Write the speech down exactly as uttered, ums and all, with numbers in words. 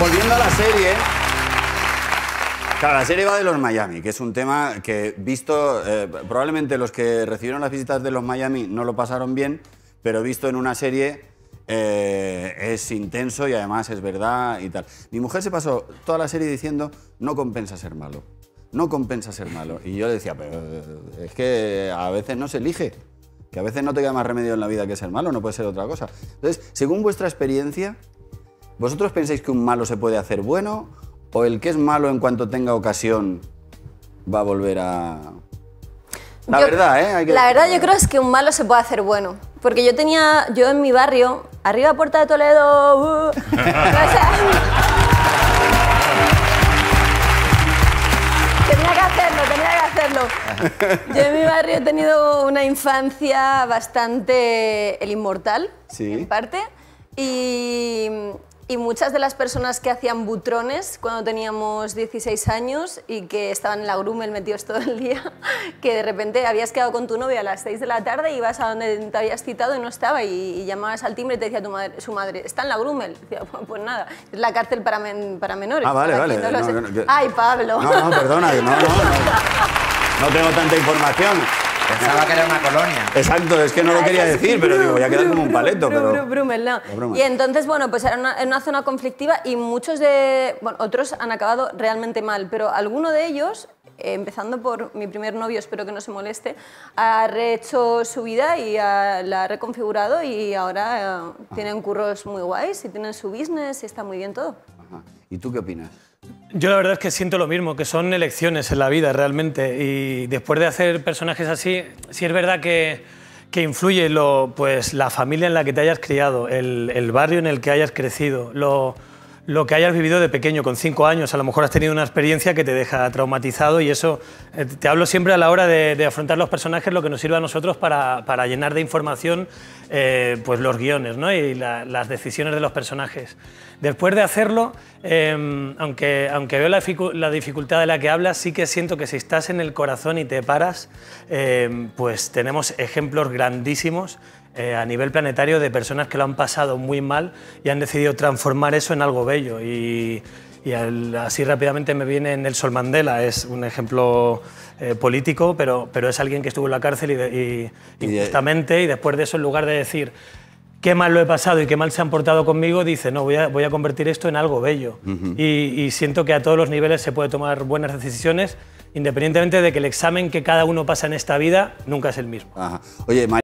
volviendo a la serie... Claro, la serie va de los Miami, que es un tema que, visto... Eh, probablemente los que recibieron las visitas de los Miami no lo pasaron bien, pero visto en una serie eh, es intenso y además es verdad y tal. Mi mujer se pasó toda la serie diciendo no compensa ser malo, no compensa ser malo. Y yo le decía, pero es que a veces no se elige, que a veces no te queda más remedio en la vida que ser malo, no puede ser otra cosa. Entonces, según vuestra experiencia, ¿vosotros pensáis que un malo se puede hacer bueno o el que es malo en cuanto tenga ocasión va a volver a...? La yo, verdad, ¿eh? Hay que... La verdad yo creo es que un malo se puede hacer bueno. Porque yo tenía, yo en mi barrio, arriba Puerta de Toledo... Uh, o sea, tenía que hacerlo, tenía que hacerlo. Yo en mi barrio he tenido una infancia bastante... el inmortal, sí. En parte. Y... Y muchas de las personas que hacían butrones cuando teníamos dieciséis años y que estaban en la Grumel metidos todo el día, que de repente habías quedado con tu novia a las seis de la tarde y ibas a donde te habías citado y no estaba, y, y llamabas al timbre y te decía tu madre, su madre, ¿está en la Grumel? Y decía, pues, pues nada, es la cárcel para, men, para menores. Ah, vale, vale. No no, sé. no, no, Ay, Pablo. No, no, perdona, no, no, no, no tengo tanta información. Pensaba que era una colonia. Exacto, es que no lo quería decir, pero digo, voy a quedar como un paleto. Pero... Brumel, no. Y entonces, bueno, pues era una, era una zona conflictiva y muchos de... Bueno, otros han acabado realmente mal, pero alguno de ellos, eh, empezando por mi primer novio, espero que no se moleste, ha rehecho su vida y ha, la ha reconfigurado y ahora eh, tienen curros muy guays y tienen su business y está muy bien todo. Ajá. ¿Y tú qué opinas? Yo la verdad es que siento lo mismo, que son elecciones en la vida realmente, y después de hacer personajes así, sí es verdad que, que influye lo, pues, la familia en la que te hayas criado, el, el barrio en el que hayas crecido, lo, lo que hayas vivido de pequeño, con cinco años, a lo mejor has tenido una experiencia que te deja traumatizado y eso, eh, te hablo siempre a la hora de, de afrontar los personajes, lo que nos sirve a nosotros para, para llenar de información eh, pues los guiones, ¿no? Y la, las decisiones de los personajes. Después de hacerlo, eh, aunque, aunque veo la, la dificultad de la que hablas, sí que siento que si estás en el corazón y te paras, eh, pues tenemos ejemplos grandísimos eh, a nivel planetario de personas que lo han pasado muy mal y han decidido transformar eso en algo bello. Y, y al, así rápidamente me viene Nelson Mandela, es un ejemplo eh, político, pero, pero es alguien que estuvo en la cárcel y, de, y, y justamente, y después de eso, en lugar de decir qué mal lo he pasado y qué mal se han portado conmigo, dice, no, voy a, voy a convertir esto en algo bello. Uh-huh. y, y siento que a todos los niveles se puede tomar buenas decisiones, independientemente de que el examen que cada uno pasa en esta vida nunca es el mismo. Ajá. Oye,